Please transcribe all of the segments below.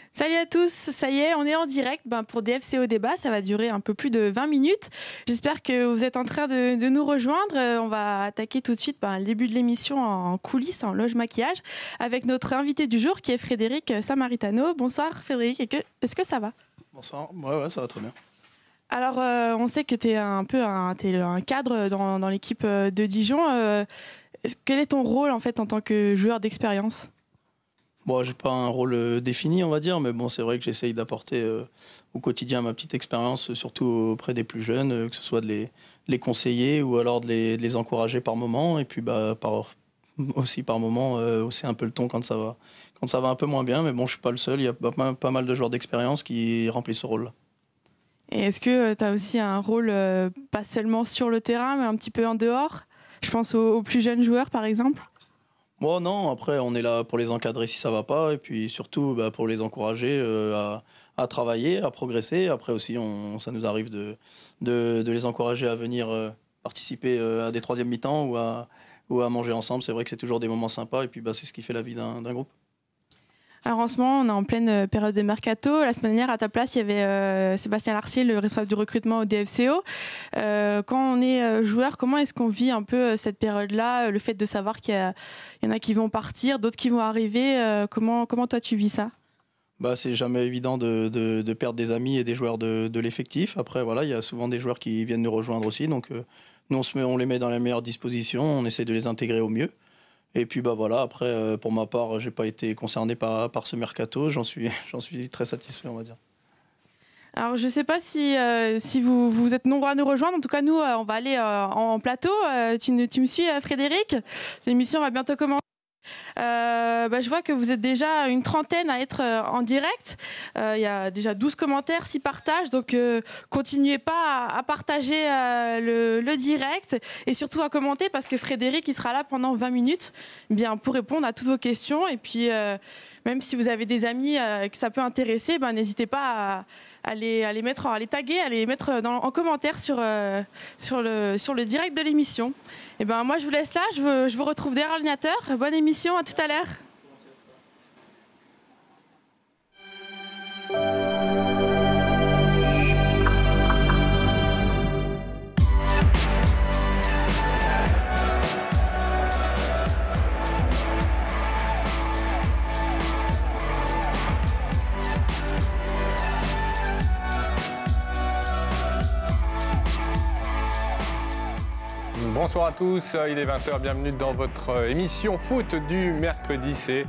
Salut à tous, ça y est, on est en direct pour DFCO Débat, ça va durer un peu plus de 20 minutes. J'espère que vous êtes en train de nous rejoindre. On va attaquer tout de suite le début de l'émission en coulisses, en loge maquillage, avec notre invité du jour qui est Frédéric Samaritano. Bonsoir Frédéric, est-ce que ça va? Bonsoir, ouais, ça va très bien. Alors, on sait que tu es un cadre dans l'équipe de Dijon. Quel est ton rôle en fait en tant que joueur d'expérience? Bon, j'ai pas un rôle défini, on va dire, mais bon, c'est vrai que j'essaye d'apporter au quotidien ma petite expérience, surtout auprès des plus jeunes, que ce soit de les conseiller ou alors de les encourager par moment, et puis aussi par moment hausser un peu le ton quand ça va un peu moins bien. Mais bon, je suis pas le seul, il y a pas mal de joueurs d'expérience qui remplissent ce rôle-là. Et est-ce que tu as aussi un rôle, pas seulement sur le terrain, mais un petit peu en dehors? Je pense aux plus jeunes joueurs, par exemple. Bon, non, après, on est là pour les encadrer si ça va pas, et puis surtout pour les encourager à travailler, à progresser. Après aussi, ça nous arrive de les encourager à venir participer à des troisièmes mi-temps ou à manger ensemble. C'est vrai que c'est toujours des moments sympas, et puis c'est ce qui fait la vie d'un groupe. Alors en ce moment, on est en pleine période de mercato. La semaine dernière, à ta place, il y avait Sébastien Larcier, le responsable du recrutement au DFCO. Quand on est joueur, comment est-ce qu'on vit un peu cette période-là, le fait de savoir qu'il y en a qui vont partir, d'autres qui vont arriver? Comment toi, tu vis ça? C'est jamais évident de perdre des amis et des joueurs de l'effectif. Après, voilà, il y a souvent des joueurs qui viennent nous rejoindre aussi. Donc, nous, on les met dans la meilleure disposition. On essaie de les intégrer au mieux. Et puis voilà, après, pour ma part, j'ai pas été concerné par ce mercato. J'en suis très satisfait, on va dire. Alors, je ne sais pas si vous êtes nombreux à nous rejoindre. En tout cas, nous, on va aller en plateau. Tu me suis, Frédéric? L'émission va bientôt commencer. Je vois que vous êtes déjà une trentaine à être en direct. Il y a déjà 12 commentaires, 6 partages. Donc, continuez pas à partager le direct et surtout à commenter parce que Frédéric, il sera là pendant 20 minutes pour répondre à toutes vos questions. Et puis, même si vous avez des amis que ça peut intéresser, n'hésitez pas à les taguer, à les mettre en commentaire sur le direct de l'émission. Et moi, je vous laisse là. Je vous retrouve derrière l'ordinateur. Bonne émission, à tout à l'heure. Bonsoir à tous, il est 20h, bienvenue dans votre émission foot du mercredi, c'est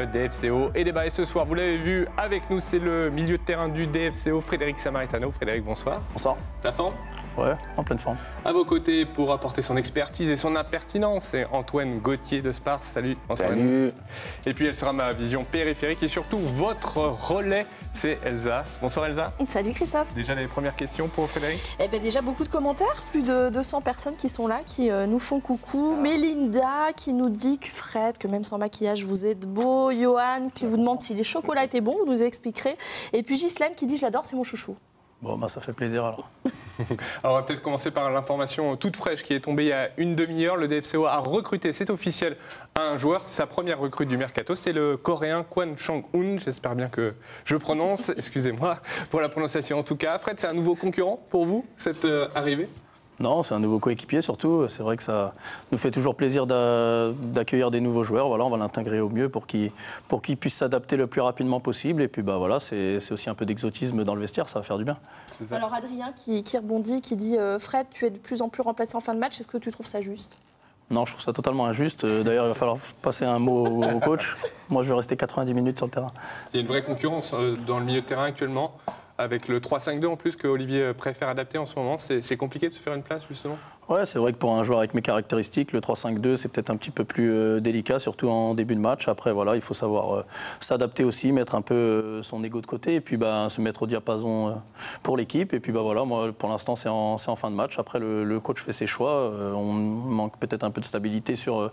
DFCO et débat. Et ce soir, vous l'avez vu avec nous, c'est le milieu de terrain du DFCO, Frédéric Samaritano. Frédéric, bonsoir. Bonsoir. Ta forme? Ouais, en pleine forme. À vos côtés, pour apporter son expertise et son impertinence, c'est Antoine Gauthier de Spars. Salut Antoine. Salut. Et puis elle sera ma vision périphérique et surtout votre relais, c'est Elsa. Bonsoir Elsa. Salut Christophe. Déjà les premières questions pour Frédéric? Déjà beaucoup de commentaires, plus de 200 personnes qui sont là, qui nous font coucou. Mélinda qui nous dit que Fred, que même sans maquillage vous êtes beau. Johan qui vous demande si les chocolats étaient bons, vous nous expliquerez. Et puis Ghislaine qui dit je l'adore, c'est mon chouchou. Bon, ça fait plaisir alors. Alors, on va peut-être commencer par l'information toute fraîche qui est tombée il y a une demi-heure. Le DFCO a recruté, c'est officiel, un joueur. C'est sa première recrue du mercato. C'est le coréen Kwon Chang-un. J'espère bien que je prononce. Excusez-moi pour la prononciation en tout cas. Fred, c'est un nouveau concurrent pour vous, cette arrivée? Non, c'est un nouveau coéquipier surtout. C'est vrai que ça nous fait toujours plaisir d'accueillir des nouveaux joueurs. Voilà, on va l'intégrer au mieux pour qu'ils puissent s'adapter le plus rapidement possible. Et puis voilà, c'est aussi un peu d'exotisme dans le vestiaire, ça va faire du bien. Alors Adrien qui rebondit, qui dit Fred, tu es de plus en plus remplacé en fin de match. Est-ce que tu trouves ça juste? Non, je trouve ça totalement injuste. D'ailleurs, il va falloir passer un mot au coach. Moi, je vais rester 90 minutes sur le terrain. Il y a une vraie concurrence dans le milieu de terrain actuellement. Avec le 3-5-2 en plus que Olivier préfère adapter en ce moment, c'est compliqué de se faire une place justement? Ouais, c'est vrai que pour un joueur avec mes caractéristiques, le 3-5-2 c'est peut-être un petit peu plus délicat, surtout en début de match. Après voilà, il faut savoir s'adapter aussi, mettre un peu son ego de côté et puis se mettre au diapason pour l'équipe. Et puis voilà, moi pour l'instant c'est en fin de match. Après le coach fait ses choix, on manque peut-être un peu de stabilité sur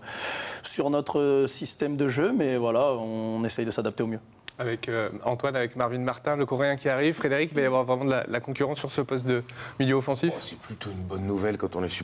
notre système de jeu, mais voilà, on essaye de s'adapter au mieux. Avec Antoine, avec Marvin Martin, le Coréen qui arrive. Frédéric, il va y avoir vraiment de la concurrence sur ce poste de milieu offensif? C'est plutôt une bonne nouvelle quand on est supporter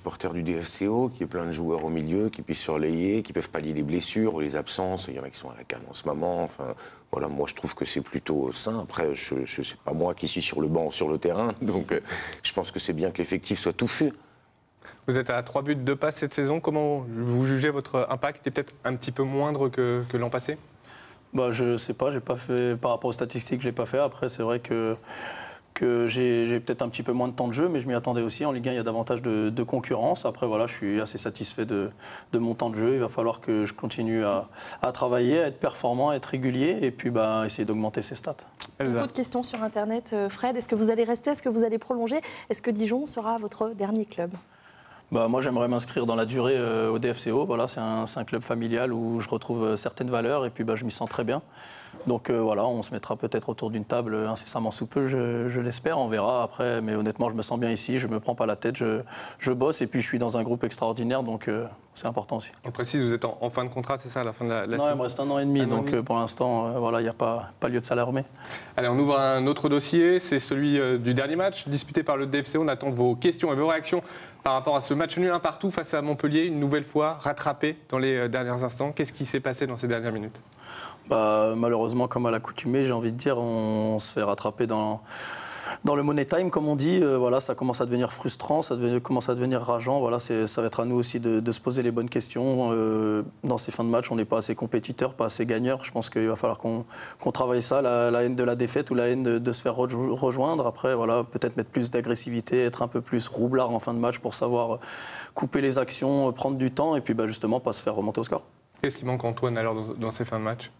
supporters du DFCO, qu'il y ait plein de joueurs au milieu qui puissent surveiller, qui peuvent pallier les blessures ou les absences. Il y en a qui sont à la canne en ce moment. Enfin, voilà, moi je trouve que c'est plutôt sain. Après, c'est pas moi qui suis sur le banc ou sur le terrain, donc je pense que c'est bien que l'effectif soit touffu. Vous êtes à 3 buts, 2 passes cette saison. Comment vous jugez votre impact? Il est peut-être un petit peu moindre que l'an passé? Je sais pas, j'ai pas fait, par rapport aux statistiques, j'ai pas fait. Après, c'est vrai que j'ai peut-être un petit peu moins de temps de jeu, mais je m'y attendais aussi. En Ligue 1, il y a davantage de concurrence. Après, voilà, je suis assez satisfait de mon temps de jeu. Il va falloir que je continue à travailler, à être performant, à être régulier et puis essayer d'augmenter ses stats. Beaucoup de questions sur Internet. Fred, est-ce que vous allez rester? Est-ce que vous allez prolonger? Est-ce que Dijon sera votre dernier club? Moi, j'aimerais m'inscrire dans la durée au DFCO. Voilà, c'est un club familial où je retrouve certaines valeurs et puis je m'y sens très bien. Donc voilà, on se mettra peut-être autour d'une table incessamment sous peu, je l'espère, on verra après. Mais honnêtement, je me sens bien ici, je ne me prends pas la tête, je bosse et puis je suis dans un groupe extraordinaire, donc c'est important aussi. On le précise, vous êtes en fin de contrat, c'est ça, à la fin de la saison? Non, il me reste 1 an et demi, donc pour l'instant, il n'y a pas lieu de s'alarmer. Allez, on ouvre un autre dossier, c'est celui du dernier match disputé par le DFCO. On attend vos questions et vos réactions par rapport à ce match nul 1 partout face à Montpellier, une nouvelle fois rattrapé dans les derniers instants. Qu'est-ce qui s'est passé dans ces dernières minutes? Malheureusement, comme à l'accoutumée, j'ai envie de dire, on se fait rattraper dans le money time, comme on dit. Voilà, ça commence à devenir frustrant, ça commence à devenir rageant. Voilà, ça va être à nous aussi de se poser les bonnes questions. Dans ces fins de match, on n'est pas assez compétiteurs, pas assez gagneurs. Je pense qu'il va falloir qu'on travaille ça, la haine de la défaite ou la haine de se faire rejoindre. Après, voilà, peut-être mettre plus d'agressivité, être un peu plus roublard en fin de match pour savoir couper les actions, prendre du temps et puis justement pas se faire remonter au score. Qu'est-ce qui manque, Antoine, alors dans ces fins de match?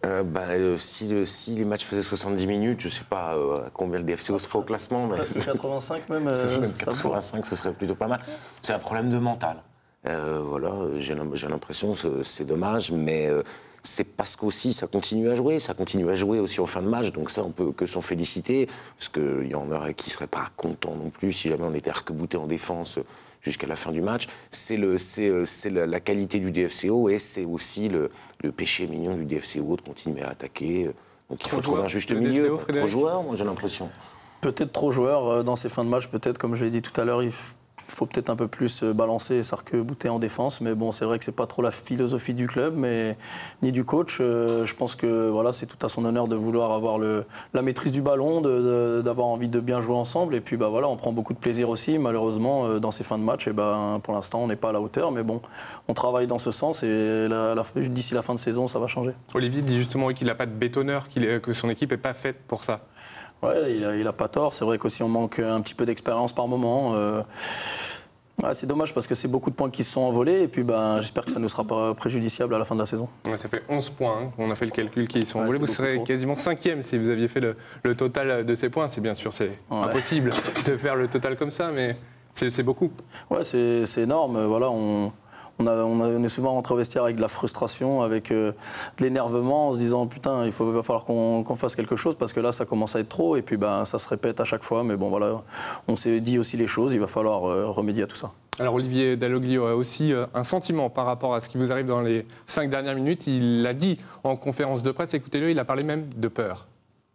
Si les matchs faisaient 70 minutes, je ne sais pas à combien le DFCO serait au classement. Mais presque 85 même. 85, ce serait plutôt pas mal. C'est un problème de mental. Voilà, j'ai l'impression, c'est dommage, mais c'est parce qu'aussi ça continue à jouer aussi en fin de match, donc ça on peut que s'en féliciter, parce qu'il y en aurait qui ne seraient pas contents non plus si jamais on était arc-bouté en défense jusqu'à la fin du match. C'est la qualité du DFCO et c'est aussi le péché mignon du DFCO de continuer à attaquer. Donc il faut trouver un juste milieu. Trop joueurs, moi j'ai l'impression. Peut-être trop joueurs dans ces fins de match, peut-être comme je l'ai dit tout à l'heure, il faut peut-être un peu plus balancer et s'arc-bouter en défense. Mais bon, c'est vrai que c'est pas trop la philosophie du club, ni du coach. Je pense que voilà, c'est tout à son honneur de vouloir avoir la maîtrise du ballon, d'avoir envie de bien jouer ensemble. Et puis voilà, on prend beaucoup de plaisir aussi. Malheureusement, dans ces fins de match, pour l'instant, on n'est pas à la hauteur. Mais bon, on travaille dans ce sens et d'ici la fin de saison, ça va changer. Olivier dit justement qu'il n'a pas de bétonneur, que son équipe n'est pas faite pour ça. Ouais, il a pas tort. C'est vrai qu'aussi on manque un petit peu d'expérience par moment. C'est dommage parce que c'est beaucoup de points qui se sont envolés et puis j'espère que ça ne sera pas préjudiciable à la fin de la saison. Ouais, ça fait 11 points, hein. On a fait le calcul qui sont envolés. Vous serez quasiment 5e si vous aviez fait le total de ces points. C'est bien sûr, c'est impossible de faire le total comme ça, mais c'est beaucoup. Ouais, c'est énorme. Voilà, on est souvent rentré au vestiaire avec de la frustration, avec de l'énervement, en se disant putain, va falloir qu'on fasse quelque chose parce que là, ça commence à être trop. Et puis ça se répète à chaque fois. Mais bon, voilà, on s'est dit aussi les choses. Il va falloir remédier à tout ça. Alors Olivier Dalloglio a aussi un sentiment par rapport à ce qui vous arrive dans les 5 dernières minutes. Il l'a dit en conférence de presse. Écoutez-le, il a parlé même de peur.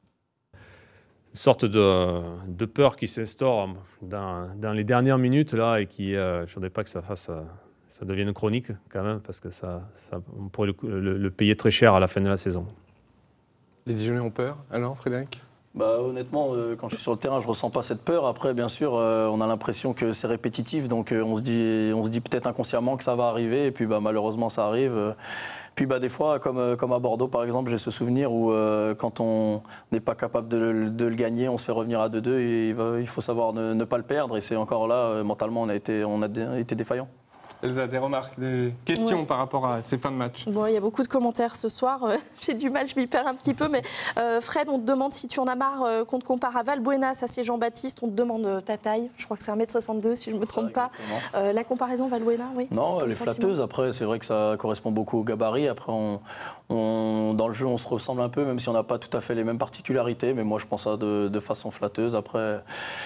Une sorte de peur qui s'instaure dans les dernières minutes là et qui, je ne voudrais pas que ça devienne chronique quand même, parce que on pourrait le payer très cher à la fin de la saison. Les Dijonnais ont peur, alors, Frédéric? Honnêtement, quand je suis sur le terrain, je ne ressens pas cette peur. Après, bien sûr, on a l'impression que c'est répétitif, donc on se dit peut-être inconsciemment que ça va arriver, et puis malheureusement, ça arrive. Puis des fois, comme à Bordeaux, par exemple, j'ai ce souvenir où quand on n'est pas capable de le gagner, on se fait revenir à 2-2, et il faut savoir ne pas le perdre, et c'est encore là, mentalement, on a été défaillant. Elsa, des remarques, des questions par rapport à ces fins de match? Bon, il y a beaucoup de commentaires ce soir. J'ai du mal, je m'y perds un petit peu. Mais Fred, on te demande si tu en as marre qu'on te compare à Valbuena, ça c'est Jean-Baptiste. On te demande ta taille. Je crois que c'est 1m62 si je ne me trompe pas. La comparaison Valbuena, oui. Non, elle est flatteuse. Après, c'est vrai que ça correspond beaucoup au gabarit. Après, dans le jeu, on se ressemble un peu, même si on n'a pas tout à fait les mêmes particularités. Mais moi, je pense ça de façon flatteuse. Après,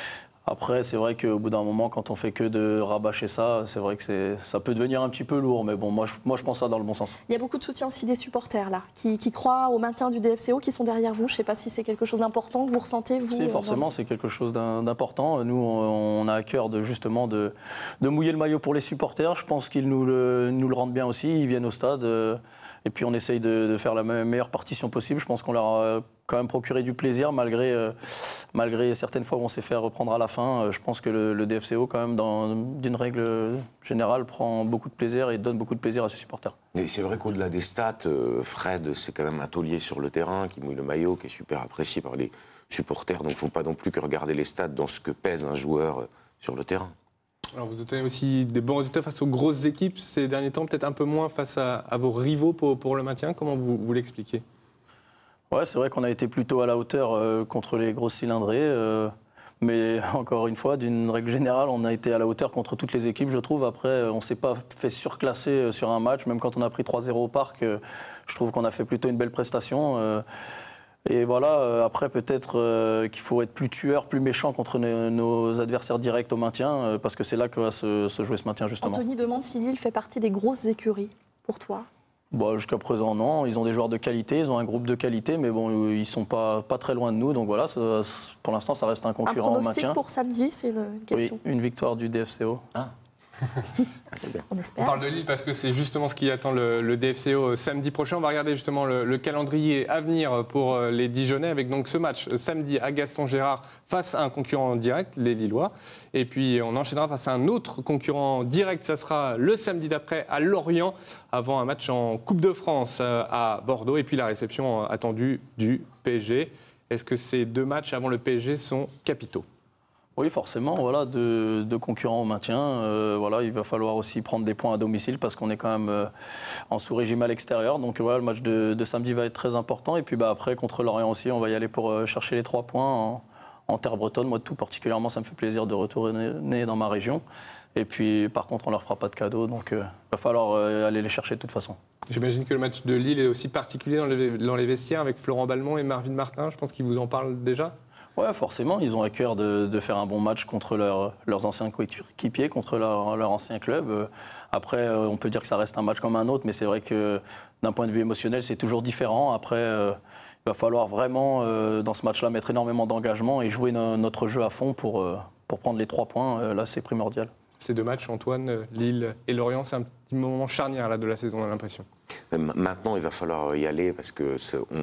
Après, c'est vrai qu'au bout d'un moment, quand on fait que de rabâcher ça, c'est vrai que ça peut devenir un petit peu lourd. Mais bon, moi, je pense ça dans le bon sens. Il y a beaucoup de soutien aussi des supporters là, qui croient au maintien du DFCO, qui sont derrière vous. Je ne sais pas si c'est quelque chose d'important que vous ressentez, vous. Si, forcément, c'est quelque chose d'important. Nous, on a à cœur justement de mouiller le maillot pour les supporters. Je pense qu'ils nous le rendent bien aussi. Ils viennent au stade. Et puis, on essaye de faire la meilleure partition possible. Je pense qu'on leur a quand même procuré du plaisir, malgré certaines fois où on s'est fait reprendre à la fin. Je pense que le DFCO, quand même, d'une règle générale, prend beaucoup de plaisir et donne beaucoup de plaisir à ses supporters. Et c'est vrai qu'au-delà des stats, Fred, c'est quand même un taulier sur le terrain qui mouille le maillot, qui est super apprécié par les supporters. Donc, il ne faut pas non plus que regarder les stats dans ce que pèse un joueur sur le terrain. Alors vous obtenez aussi des bons résultats face aux grosses équipes ces derniers temps, peut-être un peu moins face à vos rivaux pour le maintien. Comment vous l'expliquez ? Ouais, c'est vrai qu'on a été plutôt à la hauteur contre les grosses cylindrées. Mais encore une fois, d'une règle générale, on a été à la hauteur contre toutes les équipes, je trouve. Après, on ne s'est pas fait surclasser sur un match. Même quand on a pris 3-0 au parc, je trouve qu'on a fait plutôt une belle prestation. Et voilà, après peut-être qu'il faut être plus tueur, plus méchant contre nos adversaires directs au maintien, parce que c'est là que va se jouer ce maintien justement. Anthony demande si Lille fait partie des grosses écuries pour toi. Bon, jusqu'à présent, non. Ils ont des joueurs de qualité, ils ont un groupe de qualité, mais bon, ils ne sont pas très loin de nous. Donc voilà, pour l'instant, ça reste un concurrent au maintien. Un pronostic pour samedi, c'est une question. Oui, une victoire du DFCO. Ah. On espère. On parle de Lille parce que c'est justement ce qui attend le DFCO samedi prochain. On va regarder justement le calendrier à venir pour les Dijonais avec donc ce match samedi à Gaston Gérard face à un concurrent direct, les Lillois. Et puis on enchaînera face à un autre concurrent direct. Ça sera le samedi d'après à Lorient avant un match en Coupe de France à Bordeaux. Et puis la réception attendue du PSG. Est-ce que ces deux matchs avant le PSG sont capitaux ? Oui, forcément, voilà, deux concurrents au maintien. Voilà, il va falloir aussi prendre des points à domicile parce qu'on est quand même en sous-régime à l'extérieur. Donc voilà, le match de samedi va être très important. Et puis après, contre Lorient aussi, on va y aller pour chercher les 3 points en terre bretonne. Moi, tout particulièrement, ça me fait plaisir de retourner dans ma région. Et puis, par contre, on ne leur fera pas de cadeaux. Donc, il va falloir aller les chercher de toute façon. J'imagine que le match de Lille est aussi particulier dans les vestiaires avec Florent Balmont et Marvin Martin. Je pense qu'ils vous en parlent déjà. Ouais, forcément, ils ont à cœur de faire un bon match contre leurs anciens coéquipiers, contre leur ancien club. Après, on peut dire que ça reste un match comme un autre, mais c'est vrai que d'un point de vue émotionnel, c'est toujours différent. Après, il va falloir vraiment, dans ce match-là, mettre énormément d'engagement et jouer notre jeu à fond pour prendre les 3 points. Là, c'est primordial. Ces deux matchs, Antoine, Lille et Lorient, c'est un petit moment charnière là, de la saison, on a l'impression. Maintenant, il va falloir y aller parce que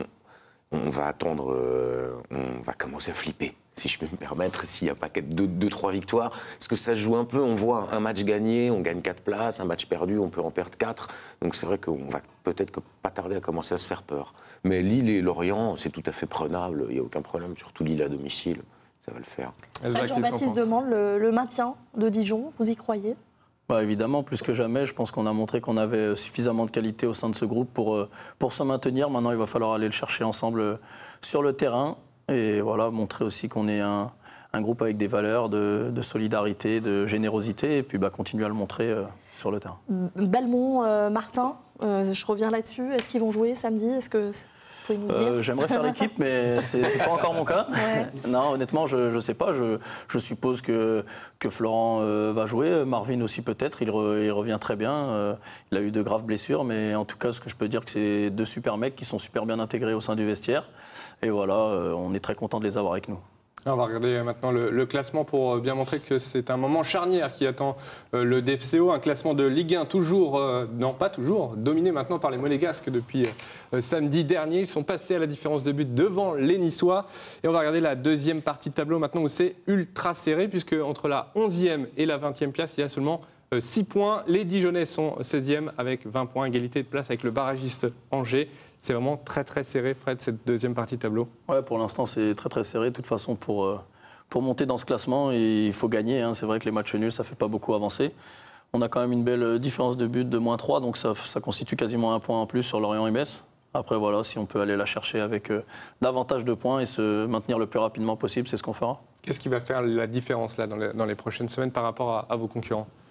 on va attendre, on va commencer à flipper, si je peux me permettre, s'il n'y a pas 2-3 victoires. Parce que ça se joue un peu, on voit un match gagné, on gagne 4 places, un match perdu, on peut en perdre 4. Donc c'est vrai qu'on va peut-être pas tarder à commencer à se faire peur. Mais Lille et Lorient, c'est tout à fait prenable, il n'y a aucun problème, surtout Lille à domicile, ça va le faire. Jean-Baptiste demande le maintien de Dijon, vous y croyez ? Bah évidemment, plus que jamais, je pense qu'on a montré qu'on avait suffisamment de qualité au sein de ce groupe pour se maintenir. Maintenant, il va falloir aller le chercher ensemble sur le terrain et voilà, montrer aussi qu'on est un groupe avec des valeurs de solidarité, de générosité et puis continuer à le montrer sur le terrain. Balmont, Martin, je reviens là-dessus. Est-ce qu'ils vont jouer samedi ? Est-ce que... J'aimerais faire l'équipe, mais c'est pas encore mon cas. Ouais. Non, honnêtement, je sais pas. Je suppose que Florent va jouer, Marvin aussi peut-être. Il revient très bien. Il a eu de graves blessures, mais en tout cas, ce que je peux dire, que c'est 2 super mecs qui sont super bien intégrés au sein du vestiaire. Et voilà, on est très content de les avoir avec nous. On va regarder maintenant le classement pour bien montrer que c'est un moment charnière qui attend le DFCO. Un classement de Ligue 1 toujours, non pas toujours, dominé maintenant par les Monégasques depuis samedi dernier. Ils sont passés à la différence de but devant les Niçois. Et on va regarder la deuxième partie de tableau maintenant où c'est ultra serré puisque entre la 11e et la 20e place, il y a seulement 6 points. Les Dijonais sont 16e avec 20 points, égalité de place avec le barragiste Angers. C'est vraiment très très serré, Fred, cette deuxième partie de tableau. Ouais, pour l'instant, c'est très très serré. De toute façon, pour monter dans ce classement, il faut gagner. Hein. C'est vrai que les matchs nuls, ça ne fait pas beaucoup avancer. On a quand même une belle différence de but de -3, donc ça constitue quasiment 1 point en plus sur Lorient et Metz. Après, voilà, si on peut aller la chercher avec davantage de points et se maintenir le plus rapidement possible, c'est ce qu'on fera. Qu'est-ce qui va faire la différence là, dans les prochaines semaines par rapport à vos concurrents ?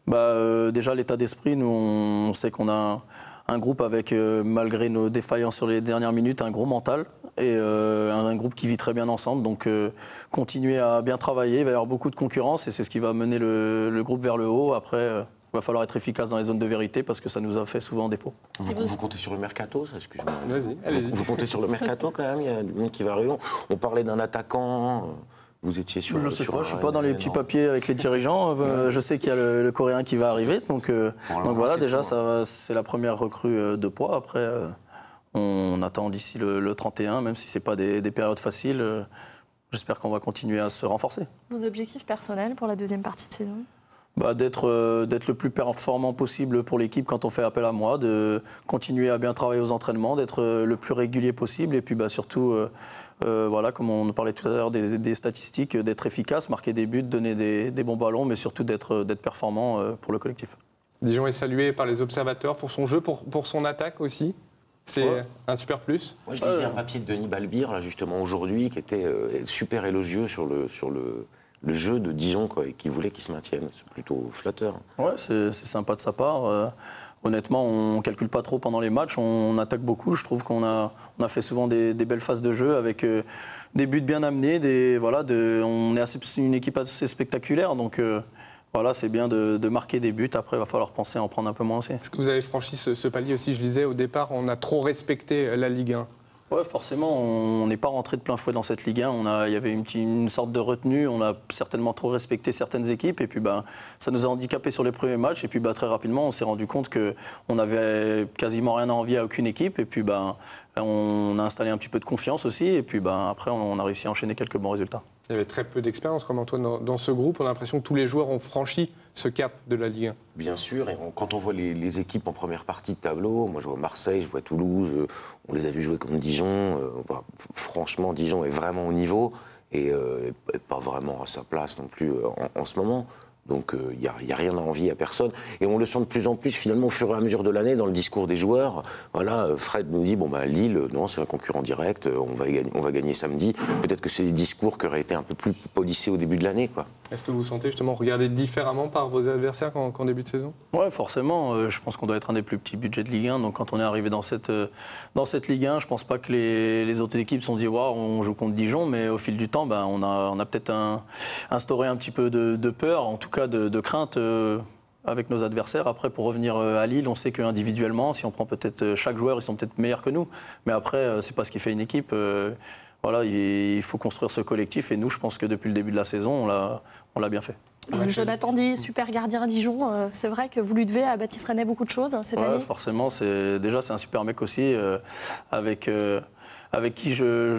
Déjà, l'état d'esprit, nous, on sait qu'on a un groupe avec, malgré nos défaillances sur les dernières minutes, un gros mental et un groupe qui vit très bien ensemble. Donc, continuer à bien travailler. Il va y avoir beaucoup de concurrence et c'est ce qui va mener le groupe vers le haut. Après, il va falloir être efficace dans les zones de vérité parce que ça nous a fait souvent défaut. Vous comptez sur le mercato, ça, excusez-moi. Vas-y, allez-y. Vous comptez sur le mercato quand même, il y a du monde qui va arriver. On parlait d'un attaquant, vous étiez sur... Je sais pas, je suis pas dans les petits papiers avec les dirigeants. Je sais qu'il y a le Coréen qui va arriver. Donc voilà, déjà, c'est la première recrue de poids. Après, on attend d'ici le 31, même si c'est pas des périodes faciles. J'espère qu'on va continuer à se renforcer. Vos objectifs personnels pour la deuxième partie de saison? D'être le plus performant possible pour l'équipe quand on fait appel à moi, de continuer à bien travailler aux entraînements, d'être le plus régulier possible et puis surtout, voilà, comme on parlait tout à l'heure des statistiques, d'être efficace, marquer des buts, donner des bons ballons, mais surtout d'être performant pour le collectif. Dijon est salué par les observateurs pour son jeu, pour son attaque aussi. C'est un super plus. Moi, je lisais un papier de Denis Balbir, là, justement, aujourd'hui, qui était super élogieux sur le jeu de Dijon, quoi, et qui voulait qu'il se maintienne. C'est plutôt flatteur. Ouais, c'est sympa de sa part. Honnêtement, on ne calcule pas trop pendant les matchs, on attaque beaucoup. Je trouve qu'on a fait souvent des belles phases de jeu avec des buts bien amenés. On est une équipe assez spectaculaire, donc voilà, c'est bien de marquer des buts. Après, il va falloir penser à en prendre un peu moins aussi. Est-ce que vous avez franchi ce palier aussi? Je disais au départ, on a trop respecté la Ligue 1. Ouais, forcément, on n'est pas rentré de plein fouet dans cette Ligue 1. Il y avait une sorte de retenue. On a certainement trop respecté certaines équipes. Et puis, ça nous a handicapés sur les premiers matchs. Et puis, très rapidement, on s'est rendu compte qu'on n'avait quasiment rien à envier à aucune équipe. Et puis, on a installé un petit peu de confiance aussi. Et puis, après, on a réussi à enchaîner quelques bons résultats. Il y avait très peu d'expérience comme Antoine dans ce groupe. On a l'impression que tous les joueurs ont franchi ce cap de la Ligue 1. Bien sûr, et quand on voit les équipes en première partie de tableau, moi je vois Marseille, je vois Toulouse, on les a vus jouer contre Dijon. Franchement, Dijon est vraiment au niveau et pas vraiment à sa place non plus en ce moment. Donc il n'y a rien à envier à personne. Et on le sent de plus en plus, finalement, au fur et à mesure de l'année, dans le discours des joueurs. Voilà, Fred nous dit, Lille, non, c'est un concurrent direct, on va gagner samedi. Peut-être que c'est des discours qui auraient été un peu plus polissés au début de l'année, quoi. Est-ce que vous sentez justement regarder différemment par vos adversaires qu'en début de saison? Ouais, forcément. Je pense qu'on doit être un des plus petits budgets de Ligue 1. Donc quand on est arrivé dans cette Ligue 1, je ne pense pas que les autres équipes se sont dit, waouh, on joue contre Dijon. Mais au fil du temps, on a peut-être instauré un petit peu de peur, en tout cas de crainte avec nos adversaires. Après, pour revenir à Lille, on sait qu'individuellement, si on prend peut-être chaque joueur, ils sont peut-être meilleurs que nous. Mais après, c'est pas ce qui fait une équipe. Voilà, il faut construire ce collectif. Et nous, je pense que depuis le début de la saison, on l'a bien fait. Jonathan dit, super gardien à Dijon. C'est vrai que vous lui devez à Baptiste René beaucoup de choses cette année. Forcément. C'est un super mec aussi, avec qui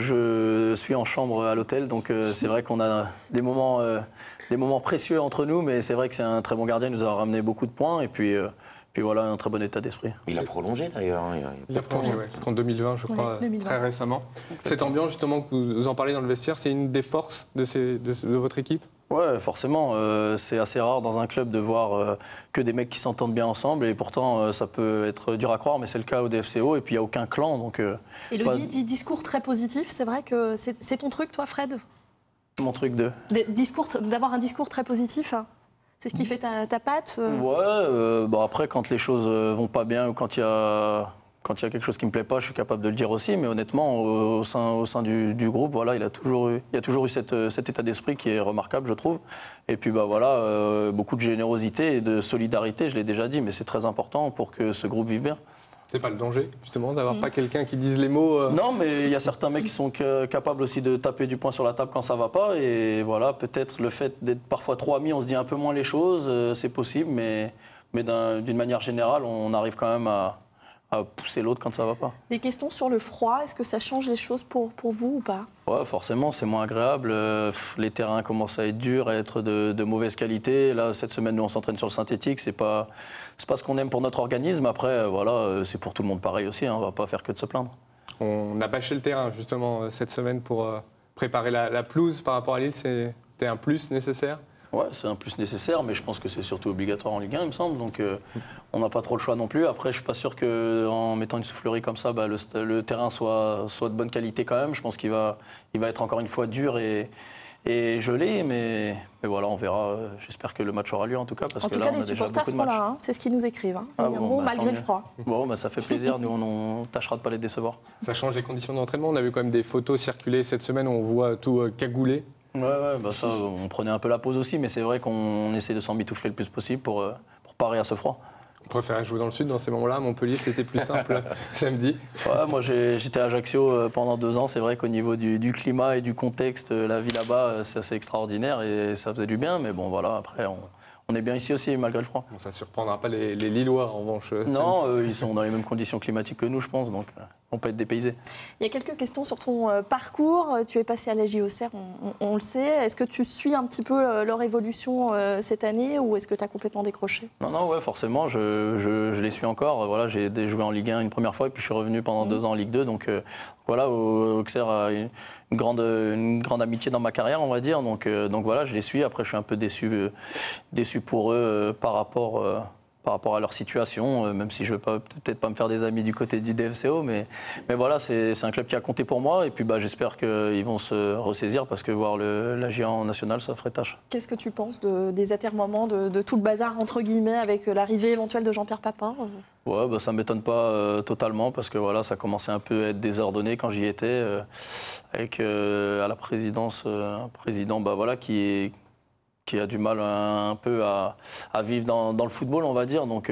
je suis en chambre à l'hôtel. Donc c'est vrai qu'on a des moments précieux entre nous. Mais c'est vrai que c'est un très bon gardien. Il nous a ramené beaucoup de points. Et puis voilà, un très bon état d'esprit. Il a prolongé d'ailleurs. Il a prolongé, en 2020, je crois, 2020. Très récemment. Cette ambiance, justement, que vous en parlez dans le vestiaire, c'est une des forces de votre équipe? Ouais, forcément. C'est assez rare dans un club de voir que des mecs qui s'entendent bien ensemble. Et pourtant, ça peut être dur à croire, mais c'est le cas au DFCO. Et puis, il n'y a aucun clan. Donc, Elodie dit discours très positif. C'est vrai que c'est ton truc, toi, Fred? Mon truc d'avoir un discours très positif, hein. C'est ce qui fait ta patte? Ouais, après, quand les choses vont pas bien ou quand il y a quelque chose qui me plaît pas, je suis capable de le dire aussi. Mais honnêtement, au sein du groupe, voilà, il y a toujours eu cet état d'esprit qui est remarquable, je trouve. Et puis, beaucoup de générosité et de solidarité, je l'ai déjà dit, mais c'est très important pour que ce groupe vive bien. C'est pas le danger, justement, d'avoir pas quelqu'un qui dise les mots Non, mais il y a certains mecs qui sont capables aussi de taper du poing sur la table quand ça va pas. Et voilà, peut-être le fait d'être parfois trop amis, on se dit un peu moins les choses, c'est possible. Mais d'une manière générale, on arrive quand même à pousser l'autre quand ça va pas. Des questions sur le froid, est-ce que ça change les choses pour vous ou pas? Ouais, forcément, c'est moins agréable. Les terrains commencent à être durs, à être de mauvaise qualité. Là, cette semaine, nous, on s'entraîne sur le synthétique. C'est pas ce qu'on aime pour notre organisme. Après, voilà, c'est pour tout le monde pareil aussi. Hein. On va pas faire que de se plaindre. On a bâché le terrain, justement, cette semaine pour préparer la pelouse par rapport à Lille. C'était un plus nécessaire? Ouais, c'est un plus nécessaire, mais je pense que c'est surtout obligatoire en Ligue 1, il me semble. Donc, on n'a pas trop le choix non plus. Après, je suis pas sûr qu'en mettant une soufflerie comme ça, le terrain soit de bonne qualité quand même. Je pense qu'il va être encore une fois dur et Et je l'ai, mais voilà, on verra. J'espère que le match aura lieu en tout cas. Parce En que tout là, cas, on les a déjà supporters beaucoup de sont matchs. là, hein. C'est ce qu'ils nous écrivent. Hein. Ah Ils bon, viendront bah, malgré tant le mieux. froid. Bon, bah, ça fait plaisir. Nous, on tâchera de ne pas les décevoir. Ça change les conditions d'entraînement. On a vu quand même des photos circuler cette semaine où on voit tout cagoulé. Ouais, bah ça, on prenait un peu la pause aussi, mais c'est vrai qu'on essaie de s'emmitoufler le plus possible pour parer à ce froid. On préférait jouer dans le sud dans ces moments-là. À Montpellier, c'était plus simple samedi. Ouais, moi j'étais à Ajaccio pendant 2 ans. C'est vrai qu'au niveau du climat et du contexte, la vie là-bas, c'est assez extraordinaire et ça faisait du bien. Mais bon, voilà, après, on est bien ici aussi, malgré le froid. Bon, ça ne surprendra pas les Lillois, en revanche. Non, ils sont dans les mêmes conditions climatiques que nous, je pense, donc on peut être dépaysés. Il y a quelques questions sur ton parcours. Tu es passé à la JOCR, on le sait. Est-ce que tu suis un petit peu leur évolution cette année ou est-ce que tu as complètement décroché? Non, ouais, forcément, je les suis encore. Voilà, j'ai joué en Ligue 1 une première fois et puis je suis revenu pendant 2 ans en Ligue 2. Donc voilà, Auxerre a une grande amitié dans ma carrière, on va dire. Donc voilà, je les suis. Après, je suis un peu déçu pour eux par rapport à leur situation, même si je ne vais peut-être pas me faire des amis du côté du DFCO, mais voilà, c'est un club qui a compté pour moi, et puis j'espère qu'ils vont se ressaisir, parce que voir la Géant nationale, ça ferait tâche. Qu'est-ce que tu penses des atermoiements, de tout le bazar, entre guillemets, avec l'arrivée éventuelle de Jean-Pierre Papin? Ouais, ça ne m'étonne pas totalement, parce que voilà, ça commençait un peu à être désordonné quand j'y étais, avec à la présidence un président qui a du mal un peu à vivre dans le football, on va dire. Donc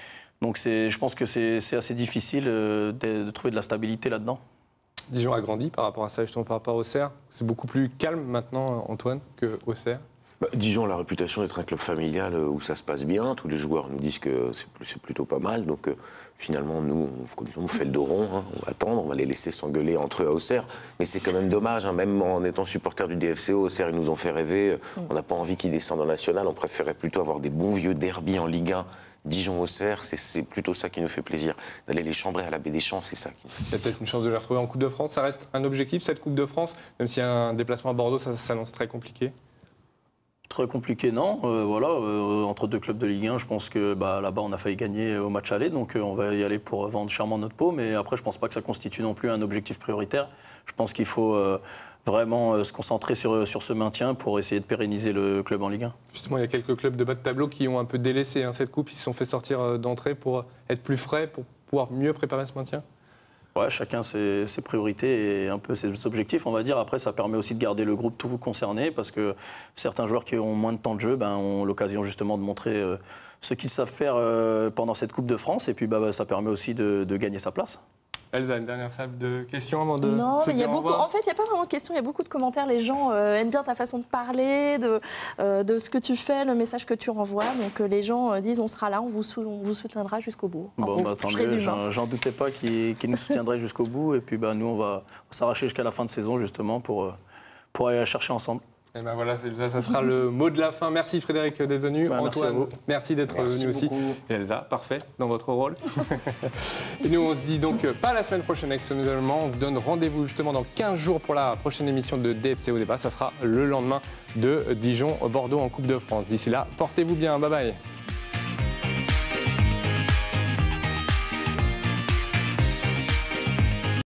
je pense que c'est assez difficile de trouver de la stabilité là-dedans. Dijon a grandi par rapport à ça, justement par rapport à Auxerre. C'est beaucoup plus calme maintenant, Antoine, que Auxerre. Dijon a la réputation d'être un club familial où ça se passe bien. Tous les joueurs nous disent que c'est plutôt pas mal. Donc finalement, nous, on fait le dos rond. Hein. On va attendre, on va les laisser s'engueuler entre eux à Auxerre. Mais c'est quand même dommage, hein. Même en étant supporters du DFCO, Auxerre, ils nous ont fait rêver. On n'a pas envie qu'ils descendent en national. On préférait plutôt avoir des bons vieux derbies en Ligue 1. Dijon-Auxerre, c'est plutôt ça qui nous fait plaisir. D'aller les chambrer à la Baie des Champs, c'est ça. Il y a peut-être une chance de les retrouver en Coupe de France. Ça reste un objectif, cette Coupe de France, même s'il y a un déplacement à Bordeaux, ça s'annonce très compliqué. Très compliqué, non. Entre 2 clubs de Ligue 1, je pense que là-bas, on a failli gagner au match aller. Donc, on va y aller pour vendre chèrement notre peau. Mais après, je ne pense pas que ça constitue non plus un objectif prioritaire. Je pense qu'il faut vraiment se concentrer sur ce maintien pour essayer de pérenniser le club en Ligue 1. Justement, il y a quelques clubs de bas de tableau qui ont un peu délaissé cette coupe. Ils se sont fait sortir d'entrée pour être plus frais, pour pouvoir mieux préparer ce maintien. Ouais, chacun ses priorités et un peu ses objectifs, on va dire. Après, ça permet aussi de garder le groupe tout concerné, parce que certains joueurs qui ont moins de temps de jeu ont l'occasion justement de montrer ce qu'ils savent faire pendant cette Coupe de France. Et puis ça permet aussi de gagner sa place. Elsa, une dernière salle de questions avant de Non, se mais il y a dire au beaucoup. revoir. En fait, il n'y a pas vraiment de questions, il y a beaucoup de commentaires. Les gens aiment bien ta façon de parler, de ce que tu fais, le message que tu renvoies. Donc les gens disent on sera là, on vous soutiendra jusqu'au bout. Tant mieux, j'en doutais pas qu'ils nous soutiendraient jusqu'au bout. Et puis nous, on va s'arracher jusqu'à la fin de saison justement pour aller la chercher ensemble. Et voilà, Elsa, ça sera le mot de la fin. Merci Frédéric d'être venu. Merci à vous. Merci d'être venu aussi. Et Elsa, parfait dans votre rôle. Et nous, on se dit donc pas la semaine prochaine exceptionnellement. On vous donne rendez-vous justement dans 15 jours pour la prochaine émission de DFCO Débat. Ça sera le lendemain de Dijon-Bordeaux en Coupe de France. D'ici là, portez-vous bien. Bye bye.